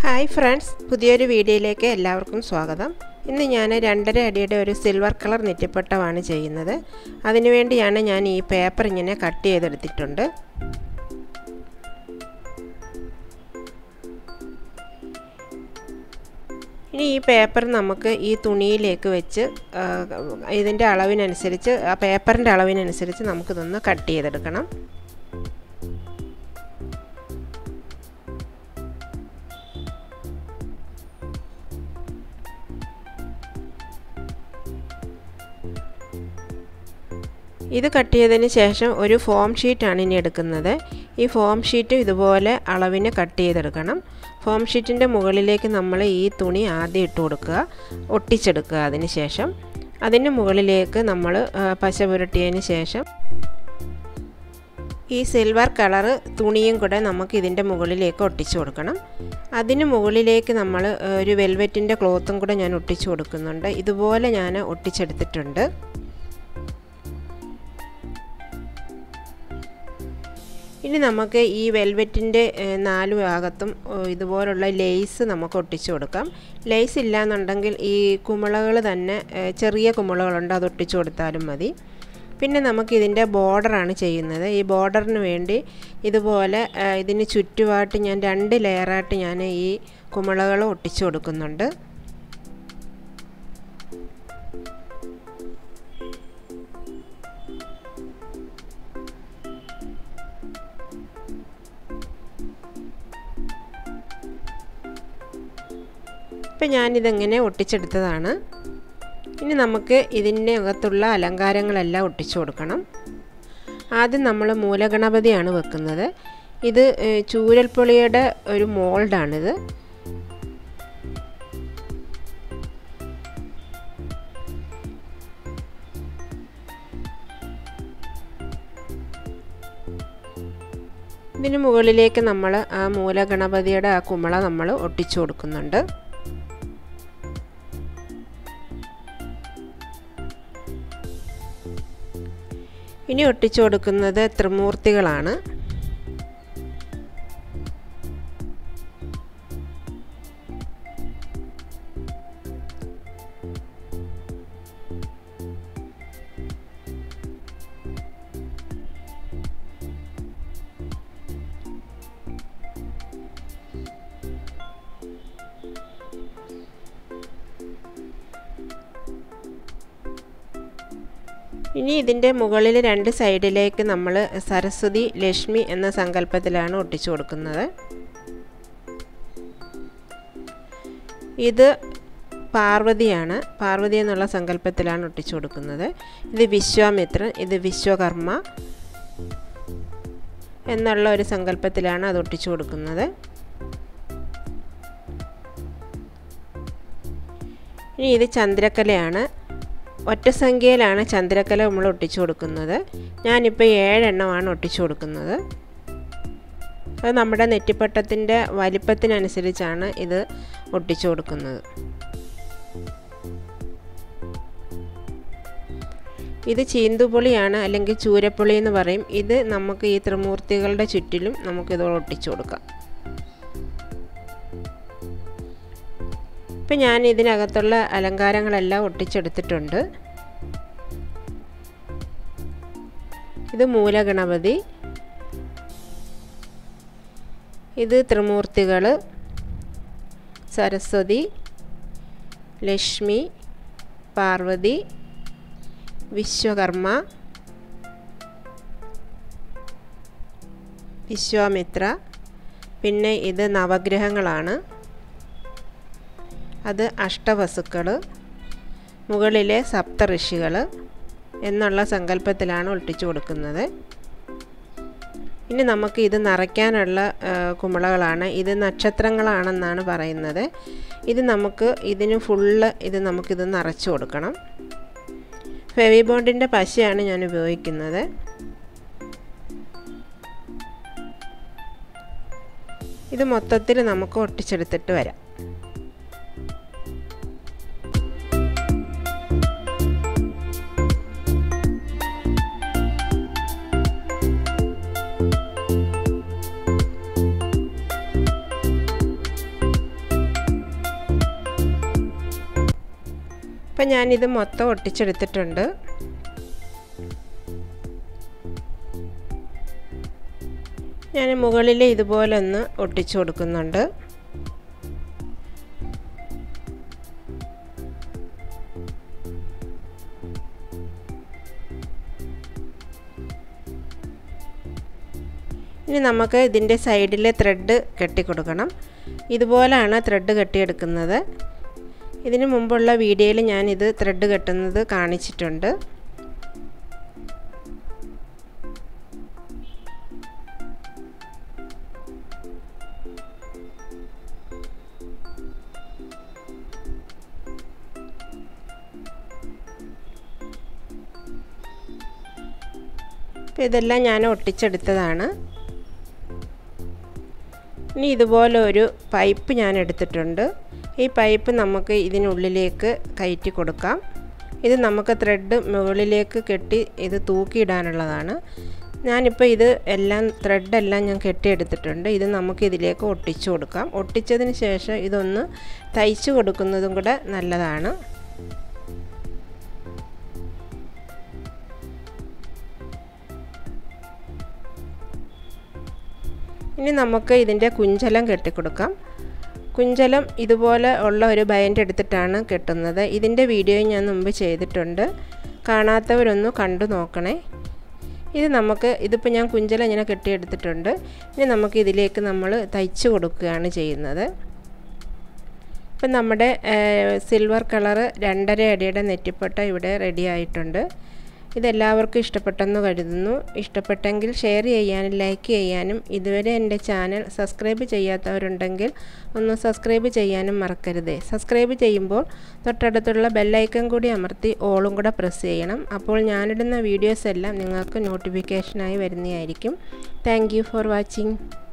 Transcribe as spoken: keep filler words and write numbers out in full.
Hi friends, പുതിയൊരു വീഡിയോയിലേക്ക് എല്ലാവർക്കും സ്വാഗതം. ഇന്ന് ഞാൻ രണ്ടര അടിയുടെ ഒരു സിൽവർ കളർ നെറ്റിപ്പട്ടമാണ് ചെയ്യുന്നത്. അതിനുവേണ്ടിയാണ് ഞാൻ ഈ പേപ്പർ ഇങ്ങനെ കട്ട് ചെയ്തെടുത്തിട്ടുണ്ട്. ഇനി ഈ പേപ്പർ നമുക്ക് ഈ തുണിയിലേക്ക് വെച്ച് ഇതിൻ്റെ അളവിനനുസരിച്ച് ആ പേപ്പറിൻ്റെ അളവിനനുസരിച്ച് നമുക്കിതൊന്ന് കട്ട് ചെയ്തെടുക്കണം. ഇത് കട്ട് ചെയ്തതിന് ശേഷം ഒരു ഫോം ഷീറ്റാണ് ഇനി എടുക്കുന്നത്. ഈ ഫോം ഷീറ്റ് ഇതുപോലെ അളവിന് കട്ട് ചെയ്തെടുക്കണം. ഫോം ഷീറ്റിൻ്റെ മുകളിലേക്ക് നമ്മൾ ഈ തുണി ആദ്യം ഇട്ട് കൊടുക്കുക, ഒട്ടിച്ചെടുക്കുക. അതിന് ശേഷം അതിന് മുകളിലേക്ക് നമ്മൾ പശ പുരട്ടിയതിന് ശേഷം ഈ സിൽവർ കളർ തുണിയും കൂടെ നമുക്ക് ഇതിൻ്റെ മുകളിലേക്ക് ഒട്ടിച്ചു കൊടുക്കണം. അതിന് മുകളിലേക്ക് നമ്മൾ ഒരു വെൽവെറ്റിൻ്റെ ക്ലോത്തും കൂടെ ഞാൻ ഒട്ടിച്ചു കൊടുക്കുന്നുണ്ട്. ഇതുപോലെ ഞാൻ ഒട്ടിച്ചെടുത്തിട്ടുണ്ട്. ഇനി നമുക്ക് ഈ വെൽവെറ്റിൻ്റെ നാല് ഭാഗത്തും ഇതുപോലുള്ള ലേസ് നമുക്ക് ഒട്ടിച്ചു കൊടുക്കാം. ലേസ് ഇല്ലയെന്നുണ്ടെങ്കിൽ ഈ കുമിളകൾ തന്നെ, ചെറിയ കുമിളകളുണ്ട്, അത് ഒട്ടിച്ചു കൊടുത്താലും മതി. പിന്നെ നമുക്കിതിൻ്റെ ബോർഡറാണ് ചെയ്യുന്നത്. ഈ ബോർഡറിന് വേണ്ടി ഇതുപോലെ ഇതിന് ചുറ്റുമായിട്ട് ഞാൻ രണ്ട് ലെയറായിട്ട് ഞാൻ ഈ കുമിളകൾ ഒട്ടിച്ചു കൊടുക്കുന്നുണ്ട്. ഇപ്പം ഞാനിതെങ്ങനെ ഒട്ടിച്ചെടുത്തതാണ്. ഇനി നമുക്ക് ഇതിൻ്റെ അകത്തുള്ള അലങ്കാരങ്ങളെല്ലാം ഒട്ടിച്ചു കൊടുക്കണം. ആദ്യം നമ്മൾ മൂലഗണപതിയാണ് വെക്കുന്നത്. ഇത് ചൂരൽപ്പൊളിയുടെ ഒരു മോൾഡാണിത്. ഇതിന് മുകളിലേക്ക് നമ്മൾ ആ മൂലഗണപതിയുടെ ആ കുമിള നമ്മൾ ഒട്ടിച്ചു കൊടുക്കുന്നുണ്ട്. ഇനി ഒട്ടിച്ചു കൊടുക്കുന്നത് ത്രിമൂർത്തികളാണ്. ഇനി ഇതിൻ്റെ മുകളിൽ രണ്ട് സൈഡിലേക്ക് നമ്മൾ സരസ്വതി, ലക്ഷ്മി എന്ന സങ്കല്പത്തിലാണ് ഒട്ടിച്ചു കൊടുക്കുന്നത്. ഇത് പാർവതിയാണ്. പാർവതി എന്നുള്ള സങ്കല്പത്തിലാണ് ഒട്ടിച്ചു കൊടുക്കുന്നത്. ഇത് വിശ്വാമിത്രൻ, ഇത് വിശ്വകർമ്മ എന്നുള്ള ഒരു സങ്കല്പത്തിലാണ് അത് ഒട്ടിച്ചു കൊടുക്കുന്നത്. ഇനി ഇത് ചന്ദ്രക്കലയാണ്. ഒറ്റ സംഖ്യയിലാണ് ചന്ദ്രക്കല നമ്മൾ ഒട്ടിച്ചു കൊടുക്കുന്നത്. ഞാനിപ്പോൾ ഏഴെണ്ണമാണ് ഒട്ടിച്ചു കൊടുക്കുന്നത്. അത് നമ്മുടെ നെറ്റിപ്പട്ടത്തിൻ്റെ വലിപ്പത്തിനനുസരിച്ചാണ് ഇത് ഒട്ടിച്ചു കൊടുക്കുന്നത്. ഇത് ചീന്തുപൊളിയാണ്, അല്ലെങ്കിൽ ചൂരപ്പൊളി എന്ന് പറയും. ഇത് നമുക്ക് ഈ ത്രിമൂർത്തികളുടെ ചുറ്റിലും നമുക്കിത് ഒട്ടിച്ചു കൊടുക്കാം. ഇപ്പം ഞാൻ ഇതിനകത്തുള്ള അലങ്കാരങ്ങളെല്ലാം ഒട്ടിച്ചെടുത്തിട്ടുണ്ട്. ഇത് മൂലഗണപതി, ഇത് ത്രിമൂർത്തികൾ, സരസ്വതി, ലക്ഷ്മി, പാർവതി, വിശ്വകർമ്മ, വിശ്വാമിത്ര. പിന്നെ ഇത് നവഗ്രഹങ്ങളാണ്. അത് അഷ്ടവസുക്കൾ, മുകളിലെ സപ്തഋഷികൾ എന്നുള്ള സങ്കല്പത്തിലാണ് ഒട്ടിച്ചു കൊടുക്കുന്നത്. ഇനി നമുക്ക് ഇത് നിറയ്ക്കാനുള്ള കുമിളകളാണ്. ഇത് നക്ഷത്രങ്ങളാണെന്നാണ് പറയുന്നത്. ഇത് നമുക്ക് ഇതിന് ഫുള്ള് ഇത് നമുക്കിത് നിറച്ചു കൊടുക്കണം. ഫെവിബോണ്ടിൻ്റെ പശയാണ് ഞാൻ ഉപയോഗിക്കുന്നത്. ഇത് മൊത്തത്തിൽ നമുക്ക് ഒട്ടിച്ചെടുത്തിട്ട് വരാം. അപ്പം ഞാനിത് മൊത്തം ഒട്ടിച്ചെടുത്തിട്ടുണ്ട്. ഞാൻ മുകളിൽ ഇതുപോലെ ഒന്ന് ഒട്ടിച്ചു കൊടുക്കുന്നുണ്ട്. ഇനി നമുക്ക് ഇതിൻ്റെ സൈഡിലെ ത്രെഡ് കെട്ടിക്കൊടുക്കണം. ഇതുപോലെയാണ് ത്രെഡ് കെട്ടിയെടുക്കുന്നത്. ഇതിനു മുമ്പുള്ള വീഡിയോയിൽ ഞാനിത് ത്രെഡ് കെട്ടുന്നത് കാണിച്ചിട്ടുണ്ട്. അപ്പോൾ ഇതെല്ലാം ഞാൻ ഒട്ടിച്ചെടുത്തതാണ്. ഇനി ഇതുപോലെ ഒരു പൈപ്പ് ഞാൻ എടുത്തിട്ടുണ്ട്. ഈ പൈപ്പ് നമുക്ക് ഇതിനുള്ളിലേക്ക് കയറ്റി കൊടുക്കാം. ഇത് നമുക്ക് ത്രെഡ് മുകളിലേക്ക് കെട്ടി ഇത് തൂക്കിയിടാനുള്ളതാണ്. ഞാനിപ്പോൾ ഇത് എല്ലാം ത്രെഡെല്ലാം ഞാൻ കെട്ടിയെടുത്തിട്ടുണ്ട്. ഇത് നമുക്ക് ഇതിലേക്ക് ഒട്ടിച്ചു കൊടുക്കാം. ഒട്ടിച്ചതിന് ശേഷം ഇതൊന്ന് തയ്ച്ചു കൊടുക്കുന്നതും കൂടെ നല്ലതാണ്. ഇനി നമുക്ക് ഇതിൻ്റെ കുഞ്ചലം കെട്ടിക്കൊടുക്കാം. കുഞ്ചലം ഇതുപോലെ ഉള്ള ഒരു ബൈൻഡ് എടുത്തിട്ടാണ് കെട്ടുന്നത്. ഇതിൻ്റെ വീഡിയോ ഞാൻ മുമ്പ് ചെയ്തിട്ടുണ്ട്. കാണാത്തവരൊന്ന് കണ്ടു നോക്കണേ. ഇത് നമുക്ക് ഇതിപ്പോൾ ഞാൻ കുഞ്ചലം ഇങ്ങനെ കെട്ടിയെടുത്തിട്ടുണ്ട്. ഇനി നമുക്ക് ഇതിലേക്ക് നമ്മൾ തയ്ച്ചു കൊടുക്കുകയാണ് ചെയ്യുന്നത്. ഇപ്പം നമ്മുടെ സിൽവർ കളറ് രണ്ടര അടിയുടെ നെറ്റിപ്പട്ട ഇവിടെ റെഡി ആയിട്ടുണ്ട്. ഇതെല്ലാവർക്കും ഇഷ്ടപ്പെട്ടെന്ന് കരുതുന്നു. ഇഷ്ടപ്പെട്ടെങ്കിൽ ഷെയർ ചെയ്യാനും ലൈക്ക് ചെയ്യാനും ഇതുവരെ എൻ്റെ ചാനൽ സബ്സ്ക്രൈബ് ചെയ്യാത്തവരുണ്ടെങ്കിൽ ഒന്ന് സബ്സ്ക്രൈബ് ചെയ്യാനും മറക്കരുത്. സബ്സ്ക്രൈബ് ചെയ്യുമ്പോൾ തൊട്ടടുത്തുള്ള ബെല്ലൈക്കൺ കൂടി അമർത്തി ഓളും കൂടെ പ്രസ് ചെയ്യണം. അപ്പോൾ ഞാനിടുന്ന വീഡിയോസ് എല്ലാം നിങ്ങൾക്ക് നോട്ടിഫിക്കേഷനായി വരുന്നതായിരിക്കും. Thank you for watching.